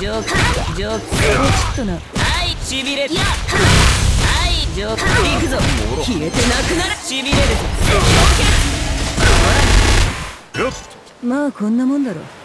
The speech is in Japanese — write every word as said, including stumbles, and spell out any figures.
ジョークジョークちょっとな。はいしびれる。はいジョークいくぞ。消えてなくなる。しびれるぞ。まあこんなもんだろ。